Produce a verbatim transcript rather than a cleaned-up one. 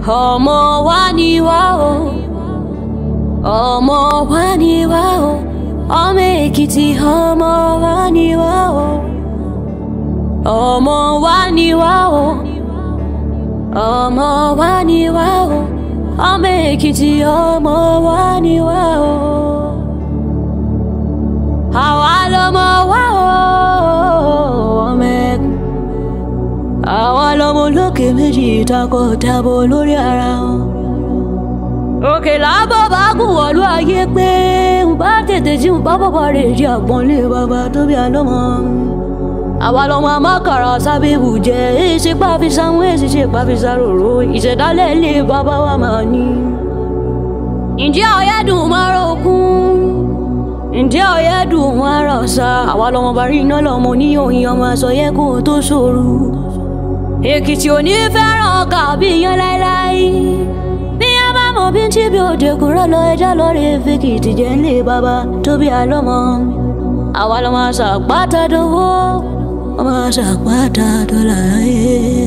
ọmọ wa ni wá o ọmọ wa ni wá o ọmọ Èkìtì ọmọ wa ni wá o ọmọ wa ni wá o ọmọ wa ni wá o ọmọ Èkìtì ọmọ wa ni wá o àwa lọmọ wa o ọmọ ẹkùn àwa lọmọ olókè méjì takọtabo lórí ara wọn. òkè lábọ̀ bá gùn wọ̀lú ayé pé ń bá tètè jí ń bá bàbá rẹ̀ jí àpọ́nlé bàbá tó bí àlọ́mọ. àwa lọmọ amákàrà sábẹ́bù jẹ́ èsì pàfi sáwọn èsì ṣe pàfi sáròrò ìṣẹ̀dálẹ̀ ilé bàbá wa máa ní. ǹjẹ́ ọ̀yẹ́dùn máa rọ̀kún ǹjẹ́ ọ̀yẹ́dùn máa rọ̀ sá àwa lọmọ bá rí iná lọmọ oníyòyìn ọmọ àsọyẹ́ kó tó ṣòro. Èkìtì ò ní fẹ́ràn kàbí yan láéláé bí a bá mọ bí tí bí òde kúrò lọ ẹja lọ́rẹ̀ fèkìtì jẹ́ ńlẹ̀ bàbá tó bí àlọ́mọ. àwa lọ́mọ àṣàpátá dówó ọmọ àṣàpátá dọ́là ayé.